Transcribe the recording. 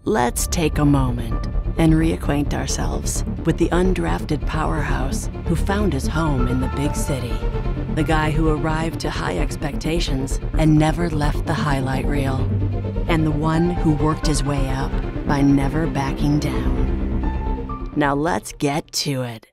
Let's take a moment and reacquaint ourselves with the undrafted powerhouse who found his home in the big city. The guy who arrived to high expectations and never left the highlight reel. And the one who worked his way up by never backing down. Now let's get to it.